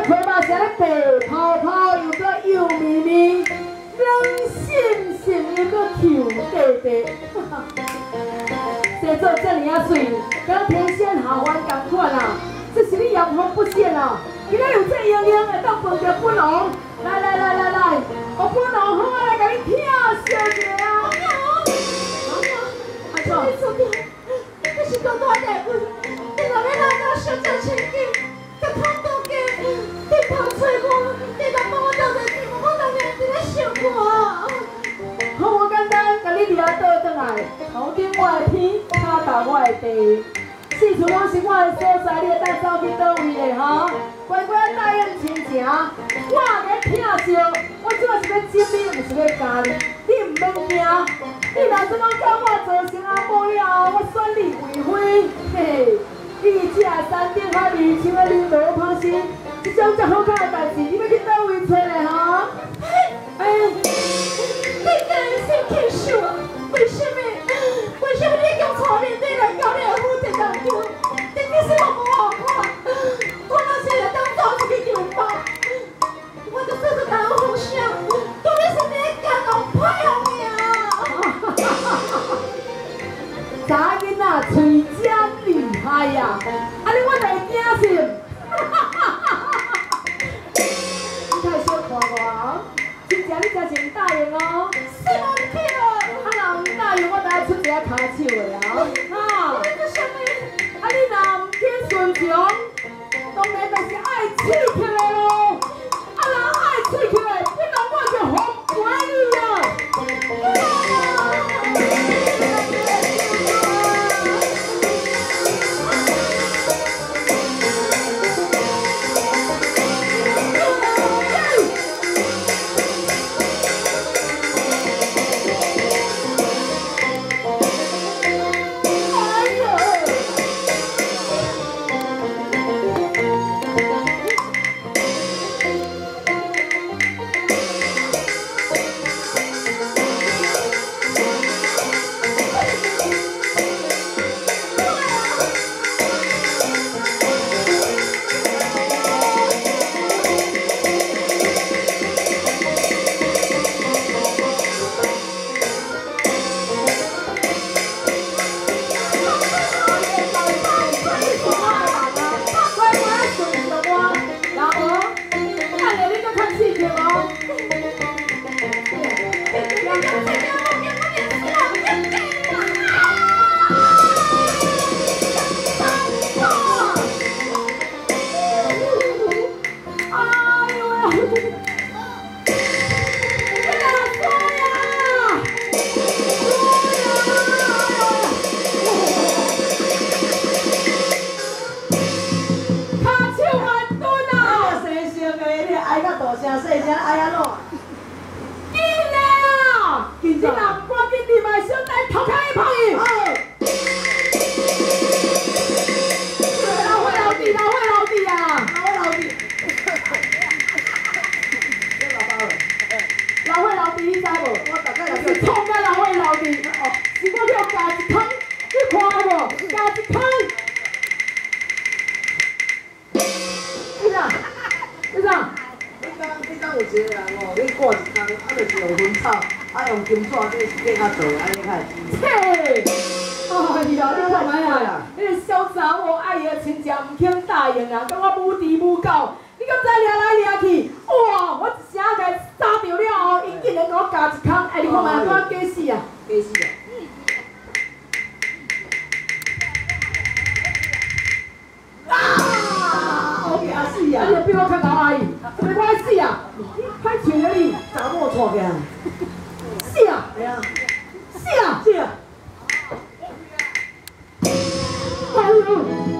皮嘛是咧白泡泡，又搁油绵绵，软心心又搁 Q 地地。制作这尔啊水，跟天仙下凡同款啊！这是你阳光不现啊！今仔有这营养的当饭着本龙，来，我本龙好啊来甲你听小姐啊！阿嫂， 你是多大的份？你若要来到小姐前景，甲通到家，你头找我，你若帮我倒来钱，我当然伫咧想我。 好简单，甲你掠倒转来，头顶我的天，脚踏我的地，四处拢是我的所在，你会当走去倒位的吼？乖乖答应亲情，我给听笑，我主要是要证明，毋是要教你，你毋免惊。你若怎讲甲我做成阿母了后，我选你为妃，嘿，你这山顶海味，像个你无芳心，这种遮好看的代志，你要去倒位找嘞吼？ 你真是气死我！为什么你用错面对来教你的夫妻当中？你其实我无好看，我若是来当做一个牛包，我就说是干好想，到底是你干我歹后命。 查囡仔嘴真厉害呀！安尼我就会惊死。你太小看我啊！真正你真是唔答应哦。 是我去了。 啊，若唔答应，我等下出一下骹手的啊！哈！ 你做啥物？ 啊，你若唔肯顺从，当然就是爱刺激的咯。啊，若爱刺激的，你让我就服陪你啊！ 金纸这是变较做，安尼较会知。 切！哎呀，你看卖啊！迄个小查某爱伊的亲情唔肯答应啊，甲我母弟母狗，你敢知掠来掠去？哇！我一声甲伊杀掉了后，伊竟然甲我加一空，哎，你看卖啊，我假死啊！ 假死啊！我惊死啊！ 你比我较高阿姨，怎么我爱死啊？歹笑了你！ 查某错起来。 死啊！ 系啊！ 死啊！ 死啊！ 哎呦！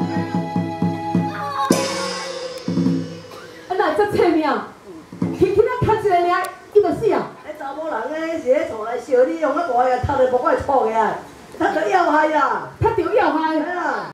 啊哪这册命？轻轻仔读一个尔，伊就死啊！ 迄查某人咧是咧厝内笑你，用咧大个读咧无怪错起来，读着要害啦！ 读着要害。 哎呀！